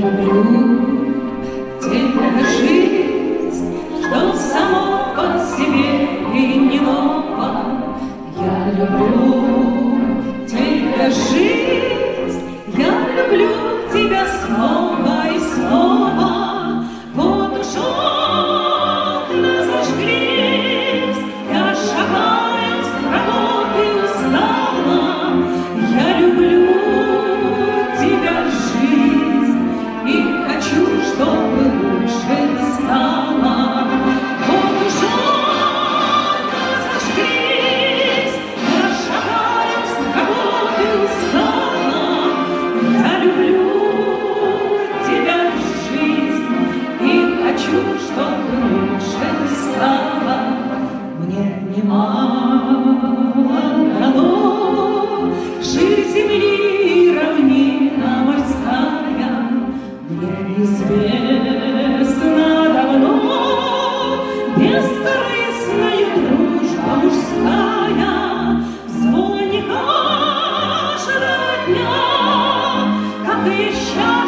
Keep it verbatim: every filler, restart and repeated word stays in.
люблю тебя, жизнь, что само по себе и не ново. Я люблю тебя, жизнь, я люблю тебя снова и снова. Вот уж окна зажглись, я шагаю с работы устала. Я люблю тебя, жизнь, и хочу, чтобы лучше стало. Вот уж окна зажглись, я шагаю с работы устала. Я люблю тебя, жизнь, и хочу, чтобы лучше стало. Мне немало дано ширь земли и равнина морская. Мне известно давно бескорыстная дружба мужская. В звоне каждого дня, как и счастье,